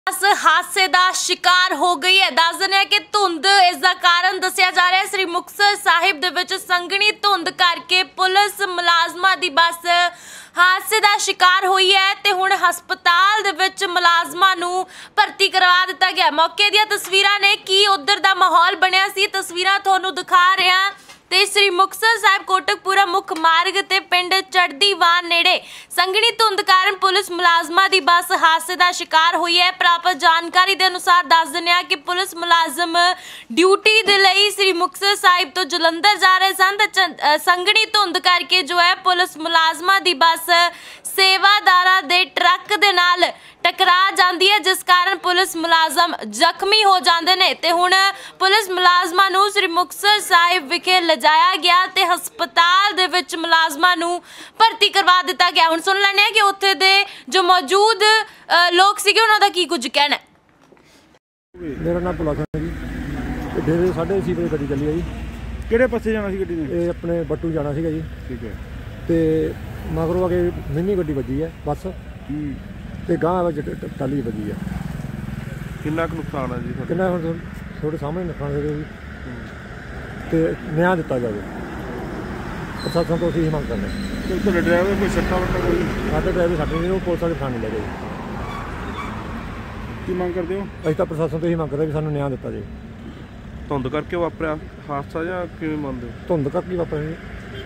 बस हादसे का शिकार हो गई है। दस दिन है कि धुंध इसका कारण दसिया जा रहा है। श्री मुक्तसर साहिब दे विच संघनी धुंध करके पुलिस मुलाजमां दी बस हादसे का शिकार हुई है ते हुण हस्पताल दे विच मुलाजमां नूं भर्ती करवा दिता गया। मौके दी तस्वीरां ने की उधर दा माहौल बनिया सी, तस्वीरां तुहानूं दिखा रहे हैं। ते श्री मुक्तसर साहिब कोटकपुरा मुख मार्ग ते पिंड चढ़दीवान नेड़े संघनी धुंध कारण पुलिस मुलाजमां दी बस हादसे का शिकार हुई है। प्राप्त जानकारी के अनुसार दस दिने कि पुलिस मुलाजम ड्यूटी दे लई श्री मुक्तसर साहिब तो जलंधर जा रहे सन। संघनी धुंध करके जो है पुलिस मुलाजमां दी बस सेवादारां दे ट्रक दे नाल टकरा जाती है, जिस कारण पुलिस मुलाजम जख्मी हो जाते हैं। ते हुण पुलिस मुलाजमां नूं श्री मुक्तसर साहिब विखे लिजाया गया ते हस्पताल दे विच मुलाजमां नूं भर्ती करवा दिता गया। हुण सुन लैणे कि उत्थे दे जो मौजूद लोग सीगे उन्हां दा की कुछ कहना है। मेरा नाम भुला सिंह है जी। डेढ़ 6:30 बजे गड्डी चली है जी। किहड़े पासे जाना सी गड्डी ने? ये अपने बट्टू जाना सीगा जी। ठीक है। ते मगरों आगे मिनी गड्डी वजी है बस ते गांह विच टाली वजी है। कितना नुकसान है जी? कितना हुण थोड़े सामने नुकसान है जी ते न्याय दिता जाए। प्रशासन तो असीं मंग करने। तो ड्राइवर कोई सट्टा वट्टा कोई? साडे ड्राइवर साडे नहीं, वो पुलिस वाले थाने ले गए। की मंग करते हो? असीं तां प्रशासन तो यही मंग करदे भी सानूं न्याय दिता जाए। धुंध करके वापरिया हादसा या किवें मंनदे हो? धुंध करके वापरिया जी।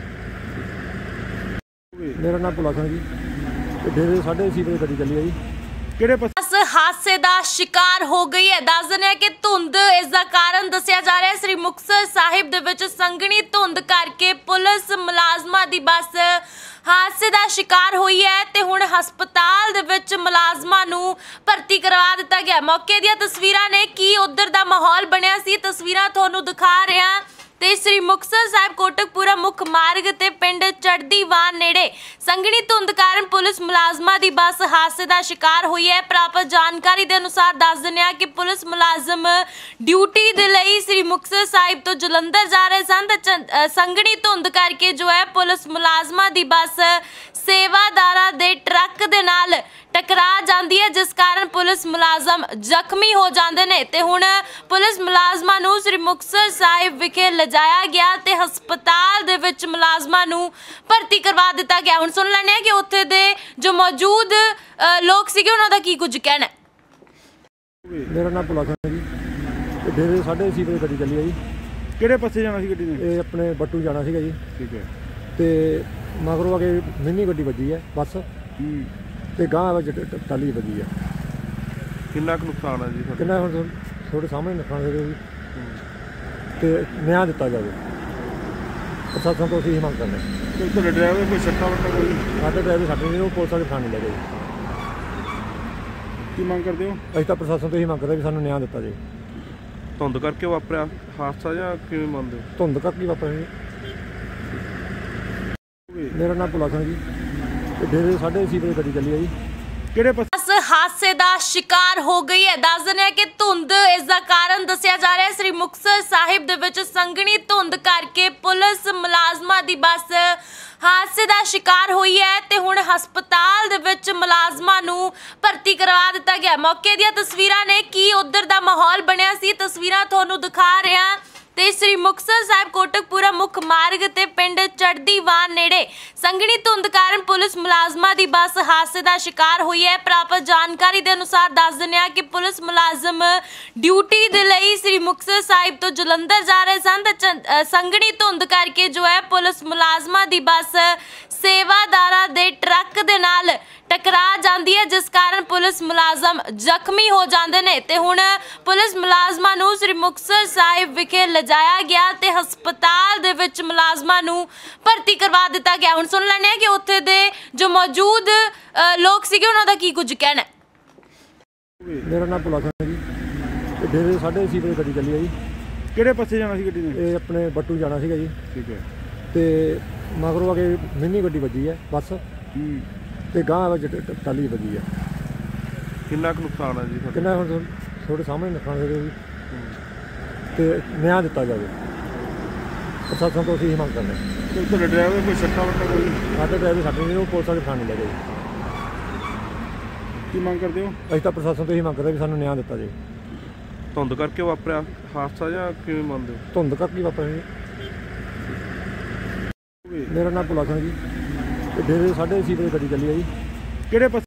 मेरा नाम भुला सिंह जी। डेढ़ 6:30 बजे गड्डी चली है जी। किहड़े पासे? बस हादसे का शिकार हो गई है। दस दिन है कि धुंध इसका कारण दसिया जा रहा है। श्री मुक्तसर साहिब दे विच संघनी धुंध करके पुलिस मुलाजमां दी बस हादसे का शिकार हुई है ते हुण हस्पताल दे विच मुलाजमां नूं भर्ती करवा दिता गया। मौके दी तस्वीरां ने की उधर दा माहौल बनिया सी, तस्वीरां तुहानूं दिखा रहे हैं। ते श्री मुक्तसर साहिब कोटकपुरा मुख मार्ग ते पिंड चढ़दीवान नेड़े संघनी धुंध कारण पुलिस मुलाजमां दी बस हादसे का शिकार हुई है। प्राप्त जानकारी के अनुसार दस दिने कि पुलिस मुलाजम ड्यूटी दे लई श्री मुक्तसर साहिब तो जलंधर जा रहे सन। संघनी धुंध करके जो है पुलिस मुलाजमां दी बस सेवादारां दे ट्रक दे नाल टकरा जाती है, जिस कारण पुलिस मुलाजम जख्मी हो जाते हैं। ते हुण पुलिस मुलाजमां नूं श्री मुक्तसर साहिब विखे लिजाया गया ते हस्पताल दे विच मुलाजमां नूं भर्ती करवा दिता गया। हुण सुन लैणे कि उत्थे दे जो मौजूद लोग सीगे उन्हां दा की कुछ कहना है। मेरा नाम भुला सिंह है जी। डेढ़ 6:30 बजे गड्डी चली है जी। किहड़े पासे जाना सी गड्डी ने? ये अपने बट्टू जाना सीगा जी। ठीक है। ते मगरों आगे मिनी गड्डी वजी है बस ते गांह विच टाली वजी है। कितना नुकसान है जी? कितना हुण थोड़े सामने नुकसान है जी ते न्याय दिता जाए। प्रशासन तो असीं मंग करने। तो ड्राइवर कोई सट्टा वट्टा कोई? साडे ड्राइवर साडे नहीं, वो पुलिस वाले थाने ले गए। की मंग करते हो? असीं तां प्रशासन तो यही मंग करदे भी सानूं न्याय दिता जाए। धुंध करके वापरिया हादसा या किवें मंनदे हो? धुंध करके वापरिया जी। मेरा नाम भुला सिंह जी। डेढ़ 6:30 बजे गड्डी चली है जी। किहड़े पासे? बस हादसे का शिकार हो गई है। दस दिन है कि धुंध इसका कारण दसिया जा रहा है। श्री मुक्तसर साहिब दे विच संघनी धुंध करके पुलिस मुलाजमां दी बस हादसे का शिकार हुई है ते हुण हस्पताल दे विच मुलाजमां नूं भर्ती करवा दिता गया। मौके दी तस्वीरां ने की उधर दा माहौल बनिया सी, तस्वीरां तुहानूं दिखा रहे हैं। ते श्री मुक्तसर साहिब कोटकपुरा मुख मार्ग ते पिंड चढ़दीवान नेड़े संघनी धुंध कारण पुलिस मुलाजमां दी बस हादसे का शिकार हुई है। प्राप्त जानकारी के अनुसार दस दिने कि पुलिस मुलाजम ड्यूटी दे लई श्री मुक्तसर साहिब तो जलंधर जा रहे सन। संघनी धुंध करके जो है पुलिस मुलाजमां दी बस सेवादारां दे ट्रक दे नाल टकरा जाती है, जिस कारण पुलिस मुलाजम जख्मी हो जाते हैं। ते हुण पुलिस मुलाजमां नूं श्री मुक्तसर साहिब विखे लिजाया गया ते हस्पताल दे विच मुलाजमां नूं भर्ती करवा दिता गया। हुण सुन लैणे कि उत्थे दे जो मौजूद लोग सीगे उन्हां दा की कुछ कहना है। मेरा नाम भुला सिंह है जी। डेढ़ 6:30 बजे गड्डी चली है जी। किहड़े पासे जाना सी गड्डी ने? ये अपने बट्टू जाना सीगा जी। ठीक है। ते मगरों आगे मिनी गड्डी वजी है बस ते गांह विच टाली वजी है। कितना नुकसान है जी? कितना हुण थोड़े सामने नुकसान है जी ते न्याय दिता जाए। प्रशासन तो असीं मंग करने। तो ड्राइवर कोई सट्टा वट्टा कोई? साडे ड्राइवर साडे नहीं, वो पुलिस वाले थाने ले गए। ਕੀ ਮੰਗ ਕਰਦੇ ਹੋ? ਅਸੀਂ ਤਾਂ ਪ੍ਰਸ਼ਾਸਨ ਤੋਂ ਇਹੀ ਮੰਗ ਕਰਦੇ ਵੀ ਸਾਨੂੰ ਨਿਆਂ ਦਿੱਤਾ ਜਾਏ। ਧੁੰਦ ਕਰਕੇ ਵਾਪਰਿਆ ਹਾਦਸਾ ਜਾਂ ਕਿਵੇਂ ਮੰਨਦੇ ਹੋ? ਧੁੰਦ ਕਰਕੇ ਵਾਪਰਿਆ ਜੀ। ਮੇਰਾ ਨਾਮ ਭੁਲਾ ਸਿੰਘ ਜੀ, ਤੇ ਡੇਰੇ 6:30 ਵਜੇ ਗੱਡੀ ਚੱਲੀ ਹੈ ਜੀ। ਕਿਹੜੇ ਪਾਸੇ